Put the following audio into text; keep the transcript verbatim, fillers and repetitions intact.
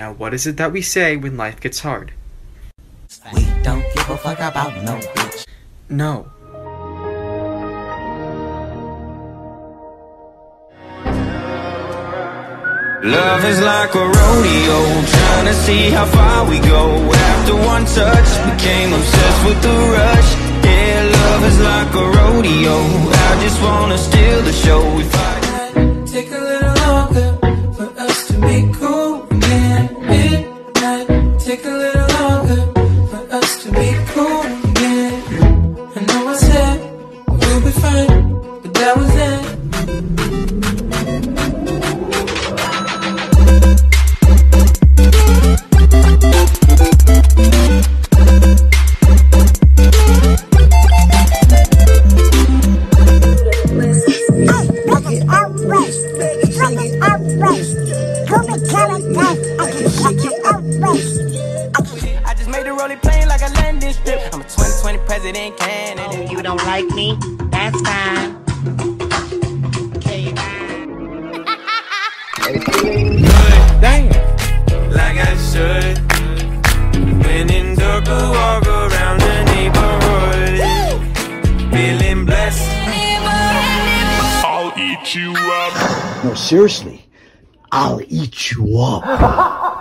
Now what is it that we say when life gets hard? We don't give a fuck about no bitch. No. Love is like a rodeo, trying to see how far we go. After one touch, became obsessed with the rush. Yeah, love is like a rodeo, I just wanna steal the show. If I take a little longer for us to be cool again. It might take a little longer for us to be cool again. I know I said we'll be fine, but that was then. I just made a rolling plane like a landing strip. I'm a twenty twenty president candidate. Oh, you don't like me? That's fine. Okay, bye. Damn, like I should. When in dark, I walk around the neighborhood, feeling blessed. I'll eat you up. No, seriously, I'll eat you up.